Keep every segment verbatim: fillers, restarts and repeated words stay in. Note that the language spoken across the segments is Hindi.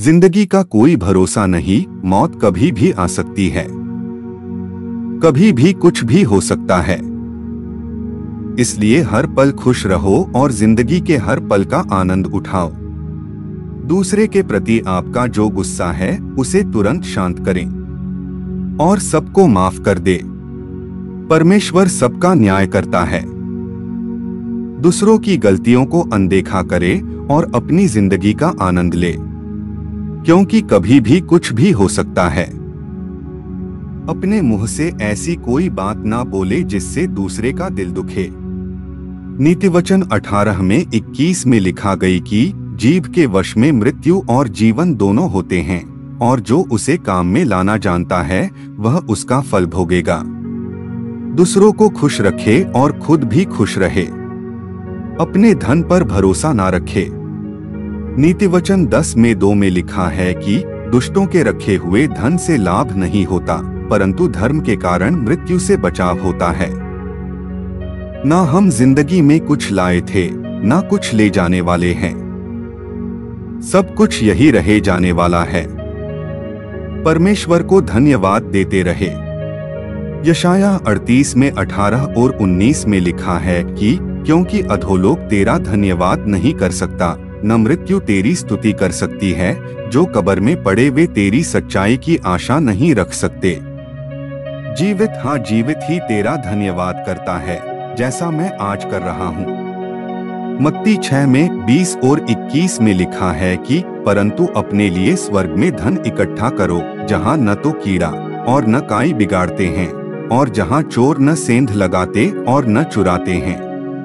जिंदगी का कोई भरोसा नहीं, मौत कभी भी आ सकती है, कभी भी कुछ भी हो सकता है। इसलिए हर पल खुश रहो और जिंदगी के हर पल का आनंद उठाओ। दूसरे के प्रति आपका जो गुस्सा है उसे तुरंत शांत करें और सबको माफ कर दे। परमेश्वर सबका न्याय करता है। दूसरों की गलतियों को अनदेखा करे और अपनी जिंदगी का आनंद ले, क्योंकि कभी भी कुछ भी हो सकता है। अपने मुंह से ऐसी कोई बात ना बोले जिससे दूसरे का दिल दुखे। नीतिवचन अठारह में इक्कीस में लिखा गई कि जीभ के वश में मृत्यु और जीवन दोनों होते हैं, और जो उसे काम में लाना जानता है वह उसका फल भोगेगा। दूसरों को खुश रखे और खुद भी खुश रहे। अपने धन पर भरोसा ना रखे। नीतिवचन दस में दो में लिखा है कि दुष्टों के रखे हुए धन से लाभ नहीं होता, परंतु धर्म के कारण मृत्यु से बचाव होता है। ना हम जिंदगी में कुछ लाए थे, ना कुछ ले जाने वाले हैं। सब कुछ यही रहे जाने वाला है। परमेश्वर को धन्यवाद देते रहे। यशाया अड़तीस में अठारह और उन्नीस में लिखा है कि क्योंकि अधोलोक तेरा धन्यवाद नहीं कर सकता, न मृत्यु तेरी स्तुति कर सकती है। जो कब्र में पड़े वे तेरी सच्चाई की आशा नहीं रख सकते। जीवित हाँ जीवित ही तेरा धन्यवाद करता है, जैसा मैं आज कर रहा हूँ। मत्ती छह में बीस और इक्कीस में लिखा है कि परंतु अपने लिए स्वर्ग में धन इकट्ठा करो, जहाँ न तो कीड़ा और न काई बिगाड़ते हैं, और जहाँ चोर न सेंध लगाते और न चुराते हैं।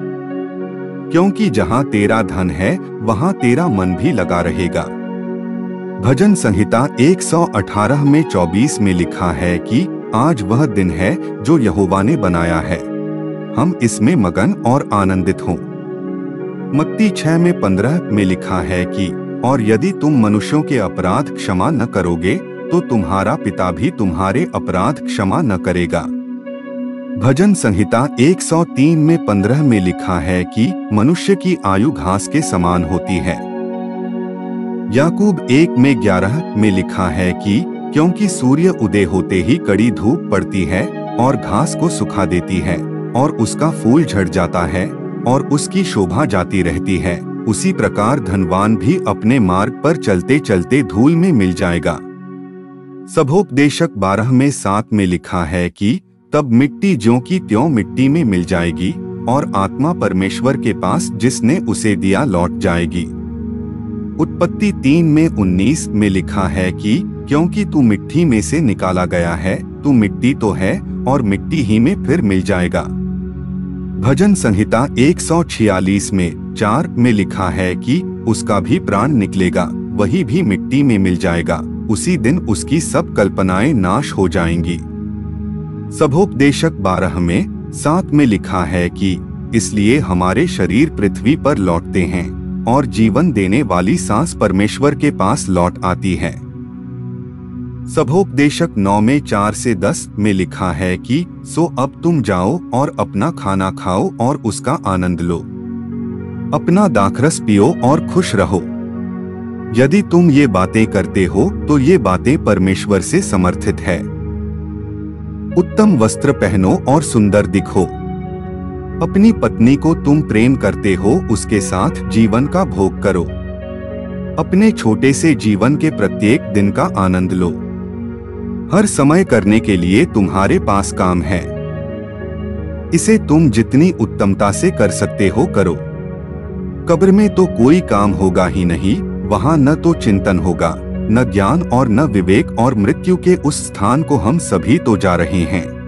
क्योंकि जहाँ तेरा धन है वहाँ तेरा मन भी लगा रहेगा। भजन संहिता एक सौ अठारह में चौबीस में लिखा है कि आज वह दिन है जो यहोवा ने बनाया है, हम इसमें मगन और आनंदित हों। मत्ती छह में पंद्रह में लिखा है कि और यदि तुम मनुष्यों के अपराध क्षमा न करोगे तो तुम्हारा पिता भी तुम्हारे अपराध क्षमा न करेगा। भजन संहिता एक सौ तीन में पंद्रह में लिखा है कि मनुष्य की आयु घास के समान होती है। याकूब एक में ग्यारह में लिखा है कि क्योंकि सूर्य उदय होते ही कड़ी धूप पड़ती है और घास को सुखा देती है और उसका फूल झड़ जाता है और उसकी शोभा जाती रहती है, उसी प्रकार धनवान भी अपने मार्ग पर चलते चलते धूल में मिल जाएगा। सभोपदेशक बारह में सात में लिखा है कि तब मिट्टी ज्यों की त्यों मिट्टी में मिल जाएगी और आत्मा परमेश्वर के पास जिसने उसे दिया लौट जाएगी। उत्पत्ति तीन में उन्नीस में लिखा है कि क्योंकि तू मिट्टी में से निकाला गया है, तू मिट्टी तो है और मिट्टी ही में फिर मिल जाएगा। भजन संहिता एक सौ छियालीस में चार में लिखा है कि उसका भी प्राण निकलेगा, वही भी मिट्टी में मिल जाएगा, उसी दिन उसकी सब कल्पनाएं नाश हो जाएंगी। सभोपदेशक बारह में सात में लिखा है कि इसलिए हमारे शरीर पृथ्वी पर लौटते हैं और जीवन देने वाली सांस परमेश्वर के पास लौट आती है। सभोपदेशक नौ में चार से दस में लिखा है कि सो अब तुम जाओ और अपना खाना खाओ और उसका आनंद लो, अपना दाखरस पियो और खुश रहो। यदि तुम ये बातें करते हो तो ये बातें परमेश्वर से समर्थित है। उत्तम वस्त्र पहनो और सुंदर दिखो। अपनी पत्नी को तुम प्रेम करते हो, उसके साथ जीवन का भोग करो। अपने छोटे से जीवन के प्रत्येक दिन का आनंद लो। हर समय करने के लिए तुम्हारे पास काम है, इसे तुम जितनी उत्तमता से कर सकते हो करो। कब्र में तो कोई काम होगा ही नहीं, वहाँ न तो चिंतन होगा, न ज्ञान और न विवेक, और मृत्यु के उस स्थान को हम सभी तो जा रहे हैं।